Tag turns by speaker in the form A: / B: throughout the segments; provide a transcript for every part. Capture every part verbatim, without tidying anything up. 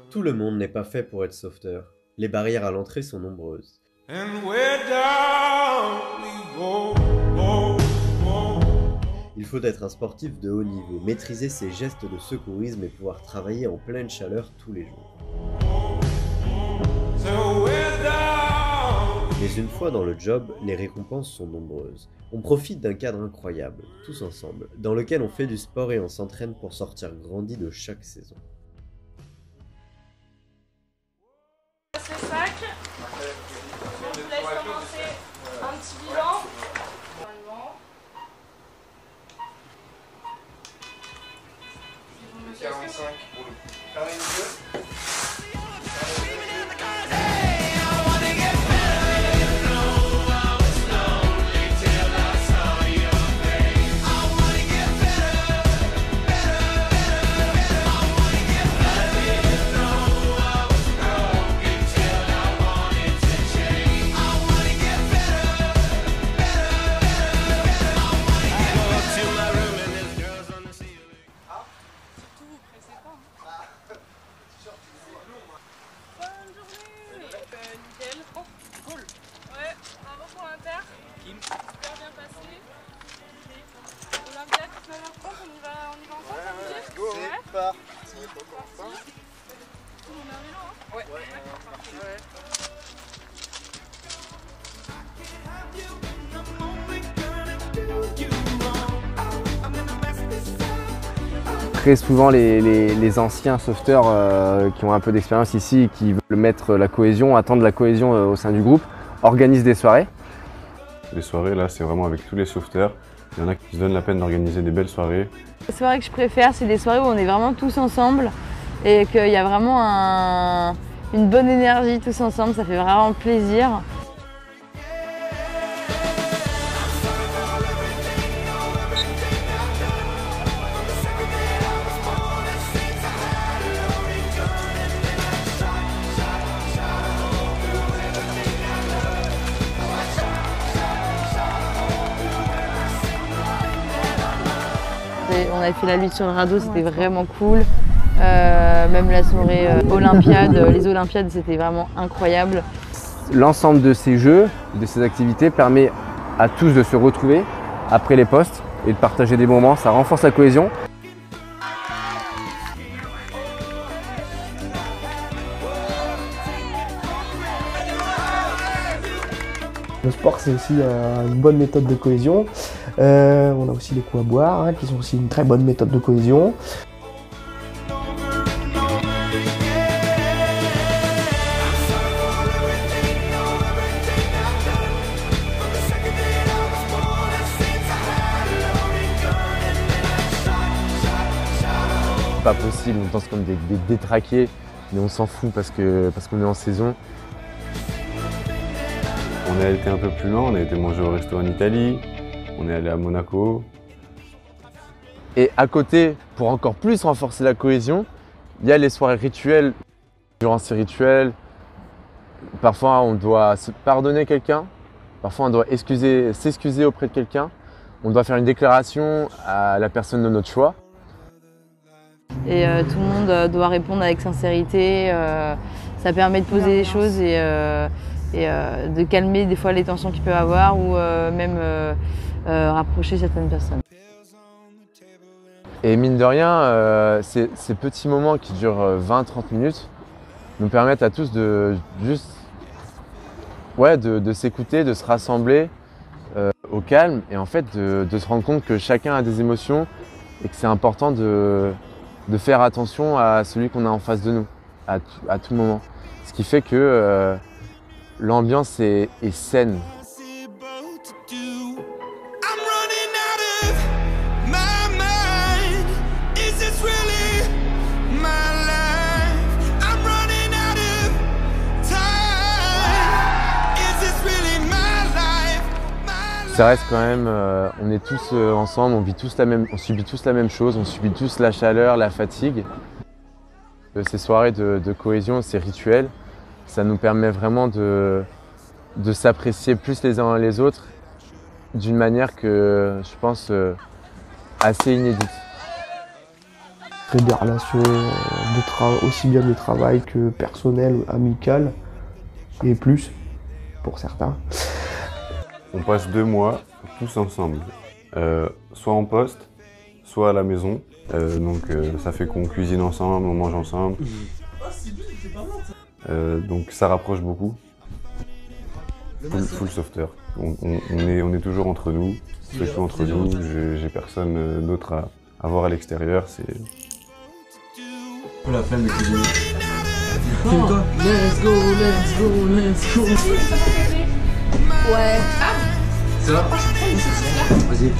A: Tout le monde n'est pas fait pour être sauveteur. Les barrières à l'entrée sont nombreuses. Il faut être un sportif de haut niveau, maîtriser ses gestes de secourisme et pouvoir travailler en pleine chaleur tous les jours. Mais une fois dans le job, les récompenses sont nombreuses. On profite d'un cadre incroyable, tous ensemble, dans lequel on fait du sport et on s'entraîne pour sortir grandi de chaque saison.
B: Ce sac, je vous laisse commencer un petit bilan.
C: quarante-cinq pour le carré de jeu.
D: C'est parti.
B: Tout le monde est en vélo, hein? Ouais. Ouais. Ouais.
E: Très souvent, les, les, les anciens sauveteurs euh, qui ont un peu d'expérience ici, qui veulent mettre la cohésion, attendre la cohésion euh, au sein du groupe, organisent des soirées.
F: Les soirées, là, c'est vraiment avec tous les sauveteurs. Il y en a qui se donnent la peine d'organiser des belles soirées.
G: Les soirées que je préfère, c'est des soirées où on est vraiment tous ensemble et qu'il y a vraiment un, une bonne énergie tous ensemble, ça fait vraiment plaisir. On a fait la lutte sur le radeau, c'était vraiment cool. Euh, même la soirée euh, Olympiade, les Olympiades, c'était vraiment incroyable.
E: L'ensemble de ces jeux, de ces activités permet à tous de se retrouver après les postes et de partager des moments, ça renforce la cohésion.
D: Le sport, c'est aussi euh, une bonne méthode de cohésion. Euh, on a aussi les coups à boire, hein, qui sont aussi une très bonne méthode de cohésion.
E: C'est pas possible, on danse comme des, des détraqués, mais on s'en fout parce que parce qu'on est en saison.
F: On a été un peu plus loin, on a été manger au resto en Italie, on est allé à Monaco.
E: Et à côté, pour encore plus renforcer la cohésion, il y a les soirées rituelles. Durant ces rituels, parfois on doit se pardonner quelqu'un, parfois on doit excuser, s'excuser auprès de quelqu'un, on doit faire une déclaration à la personne de notre choix.
G: Et euh, tout le monde doit répondre avec sincérité, euh, ça permet de poser des choses et euh, et euh, de calmer des fois les tensions qu'il peut y avoir ou euh, même euh, euh, rapprocher certaines personnes.
E: Et mine de rien, euh, ces, ces petits moments qui durent vingt à trente minutes nous permettent à tous de juste ouais, de, de s'écouter, de se rassembler euh, au calme et en fait de, de se rendre compte que chacun a des émotions et que c'est important de, de faire attention à celui qu'on a en face de nous à, à tout moment. Ce qui fait que euh, l'ambiance est, est saine. Ça reste quand même, euh, on est tous euh, ensemble, on vit tous la même, on subit tous la même chose, on subit tous la chaleur, la fatigue. Ces soirées de, de cohésion, ces rituels, ça nous permet vraiment de, de s'apprécier plus les uns les autres d'une manière que je pense euh, assez inédite.
D: créer des relations de tra- aussi bien de travail que personnelles, amicales, et plus, pour certains.
F: On passe deux mois tous ensemble, euh, soit en poste, soit à la maison. Euh, donc euh, ça fait qu'on cuisine ensemble, on mange ensemble. Euh, donc ça rapproche beaucoup. Full, full sauveteur. On, on, on, est, on est toujours entre nous, c'est tout entre nous. J'ai personne d'autre à, à voir à l'extérieur. C'est.
H: Oh la flemme de cuisiner. Filme-toi. Let's go, let's go, let's go.
B: Ouais. Ah.
H: C'est là. Vas-y.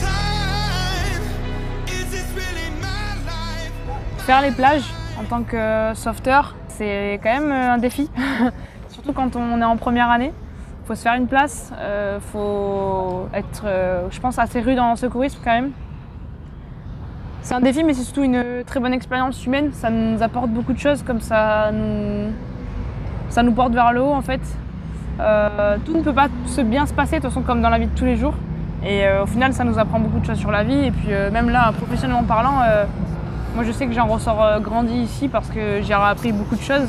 I: Faire les plages en tant que sauveteur, c'est quand même un défi. Surtout quand on est en première année. Il faut se faire une place, il euh, faut être, euh, je pense, assez rude dans le secourisme quand même. C'est un défi, mais c'est surtout une très bonne expérience humaine. Ça nous apporte beaucoup de choses, comme ça nous, ça nous porte vers le haut en fait. Euh, tout ne peut pas se bien se passer, de toute façon, comme dans la vie de tous les jours. Et euh, au final, ça nous apprend beaucoup de choses sur la vie. Et puis euh, même là, professionnellement parlant, euh, moi je sais que j'en ressors euh, grandi ici parce que j'ai appris beaucoup de choses.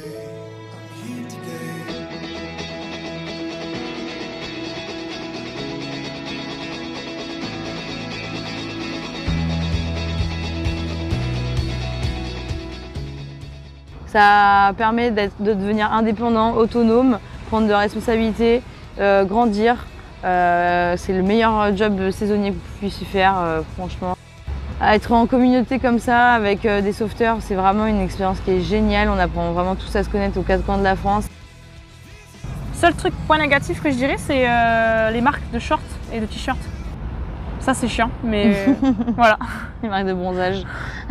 G: Ça permet de devenir indépendant, autonome, prendre de responsabilités, euh, grandir. Euh, c'est le meilleur job saisonnier que vous puissiez faire, euh, franchement. Être en communauté comme ça, avec euh, des sauveteurs, c'est vraiment une expérience qui est géniale. On apprend vraiment tous à se connaître aux quatre coins de la France.
I: Seul truc, point négatif que je dirais, c'est euh, les marques de shorts et de t-shirts. Ça, c'est chiant, mais euh, voilà.
G: Les marques de bronzage.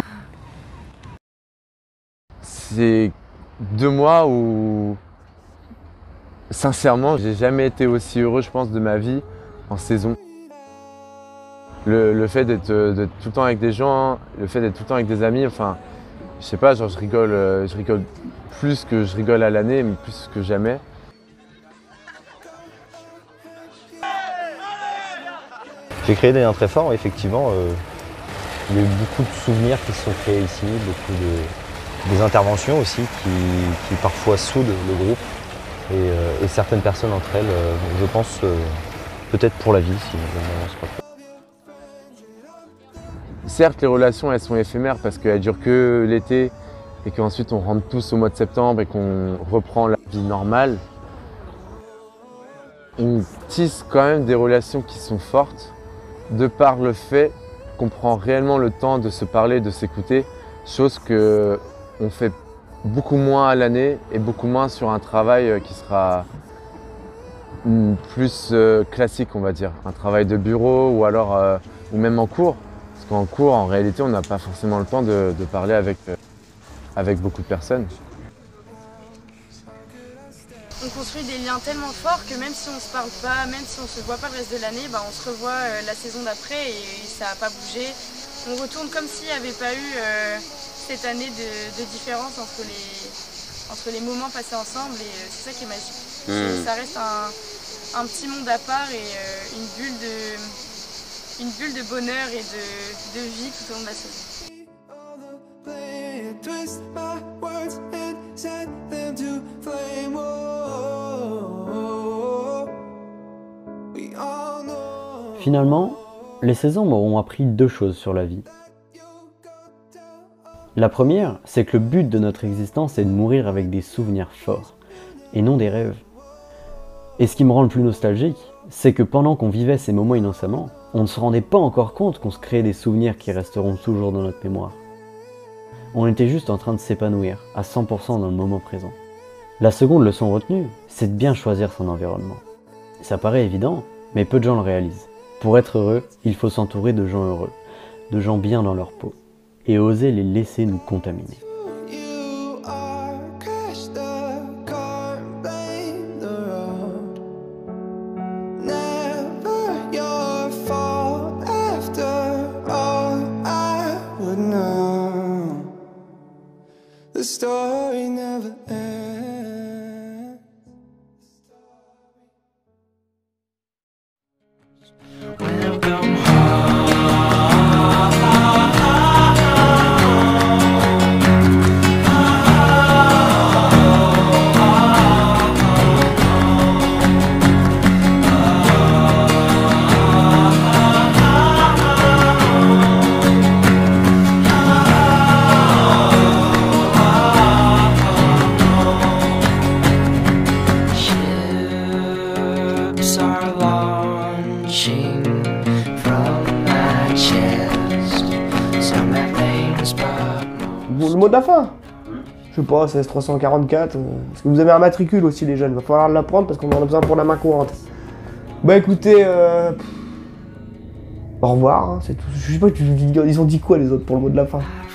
E: C'est deux mois où, sincèrement, j'ai jamais été aussi heureux, je pense, de ma vie en saison. Le, le fait d'être tout le temps avec des gens, le fait d'être tout le temps avec des amis, enfin, je sais pas, genre je rigole, je rigole plus que je rigole à l'année, mais plus que jamais.
J: J'ai créé des liens très forts, effectivement. Euh, il y a eu beaucoup de souvenirs qui se sont créés ici, beaucoup de, des interventions aussi qui, qui parfois soudent le groupe. Et, euh, et certaines personnes entre elles, euh, je pense, euh, peut-être pour la vie, si on n'avance pas trop.
E: Certes, les relations, elles sont éphémères parce qu'elles durent que l'été et qu'ensuite on rentre tous au mois de septembre et qu'on reprend la vie normale. On tisse quand même des relations qui sont fortes de par le fait qu'on prend réellement le temps de se parler, de s'écouter, chose qu'on fait beaucoup moins à l'année et beaucoup moins sur un travail qui sera plus classique, on va dire. Un travail de bureau ou alors euh, ou même en cours. Parce qu'en cours, en réalité, on n'a pas forcément le temps de, de parler avec, euh, avec beaucoup de personnes.
B: On construit des liens tellement forts que même si on ne se parle pas, même si on ne se voit pas le reste de l'année, bah on se revoit euh, la saison d'après et, et ça n'a pas bougé. On retourne comme s'il n'y avait pas eu euh, cette année de, de différence entre les, entre les moments passés ensemble et euh, c'est ça qui est magique. Mmh. Ça reste un, un petit monde à part et euh, une bulle de... une bulle de bonheur et de, de vie tout au long de la saison.
J: Finalement, les saisons m'auront appris deux choses sur la vie. La première, c'est que le but de notre existence est de mourir avec des souvenirs forts, et non des rêves. Et ce qui me rend le plus nostalgique, c'est que pendant qu'on vivait ces moments innocemment, on ne se rendait pas encore compte qu'on se créait des souvenirs qui resteront toujours dans notre mémoire. On était juste en train de s'épanouir, à cent pour cent dans le moment présent. La seconde leçon retenue, c'est de bien choisir son environnement. Ça paraît évident, mais peu de gens le réalisent. Pour être heureux, il faut s'entourer de gens heureux, de gens bien dans leur peau, et oser les laisser nous contaminer.
K: The story never ends. Welcome home.
D: Bon, le mot de la fin. Je sais pas, seize trois cent quarante-quatre. Euh, parce que vous avez un matricule aussi, les jeunes. Il va falloir l'apprendre parce qu'on en a besoin pour la main courante. Bah écoutez, euh, pff, au revoir. Hein, c'est tout. Je sais pas, ils ont dit quoi les autres pour le mot de la fin?